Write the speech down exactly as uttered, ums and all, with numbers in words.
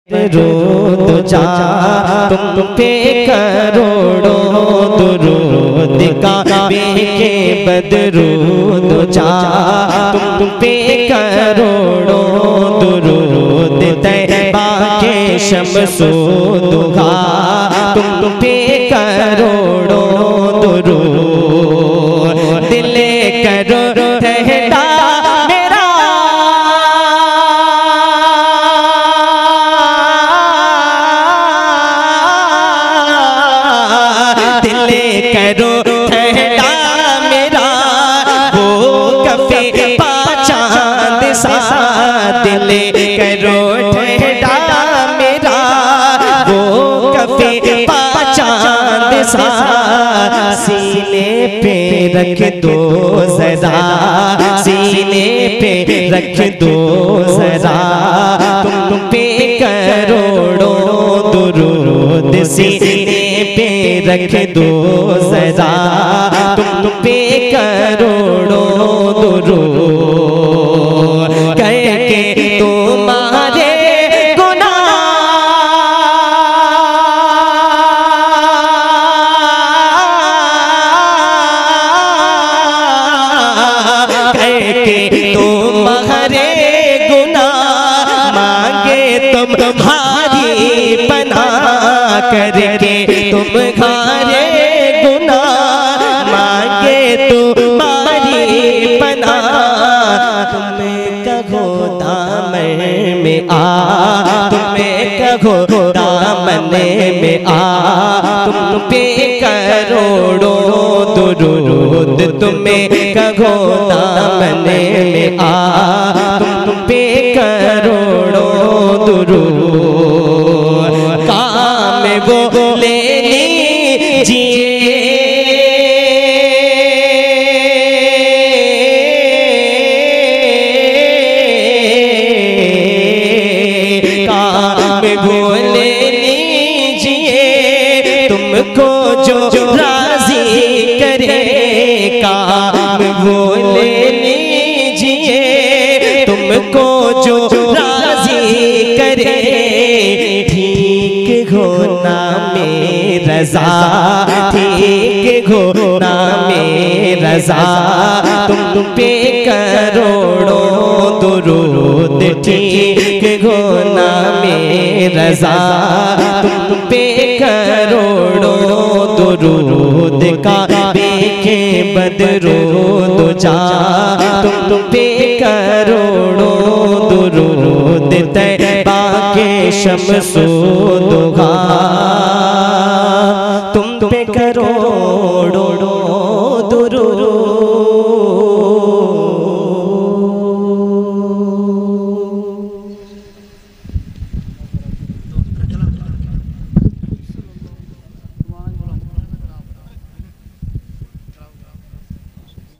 दरूद जा तुम पे करोड़ों दुरूद काबे के बदरूद जा तुम पे करोड़ों दुरूद तैबा के शमसो दुहा तुम पे करोड़ों दुरूद दिले करो ठहरा करो ठहरा मेरा वो कफे पाचांद सा दिले करो ठहरा मेरा वो कफे पाचांद सा सीने पे रख दो जरा सीने पे रख दो जरा तुम पे करोड़ों दुरूद सीने पे रख दो जरा तुम पे करोड़ों दुरूद करके तुम्हारे गुनाह करके तुम्हारे गुनाह मांगे तुम्हारी पनाह करके तुम्हारे गुनाह मांगे तुम्हारी पनाह तुम्हें कहो दामन में आ तुम्हें कहो दामन में आ तुम पे करोड़ों दुरूद तुम्हें कहो दामन में आ तुम पे करोड़ों दुरूद काम वो ले लीजिए काम वो ले लीजिए तुमको जो राजी करे काम वो ले लीजिए तुमको जो राजी करे ठीक होना में रजा ठीक होना में रजा तुम पे करोड़ों दुरूद ठीक होना में रजा तुम पे करोड़ों दुरूद काबे के बदरूद जा तुम पे करोड़ों दुरूद तैबा के शमसो दुहा तुम पे करोड़ों दुरूद।